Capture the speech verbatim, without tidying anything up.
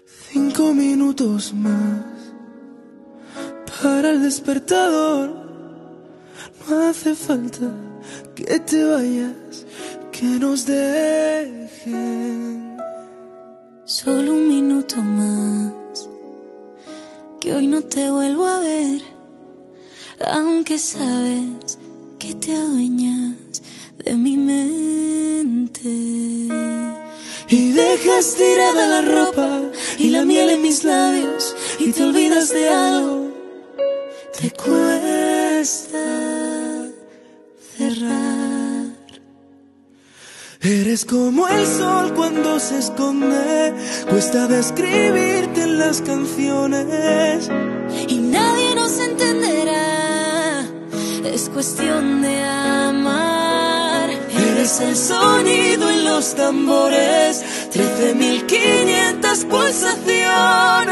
Cinco minutos más para el despertador. No hace falta que te vayas, que nos dejen. Solo un minuto más, que hoy no te vuelvo a ver, aunque sabes que te adueñas de mi mente. Y dejas tirada la ropa y la miel en mis labios y te olvidas de algo. Te cuesta cerrar. Eres como el sol cuando se esconde, cuesta describirte en las canciones. Y nadie nos entenderá, es cuestión de amar. Eres el sonido en los tambores, trece mil quinientas pulsaciones.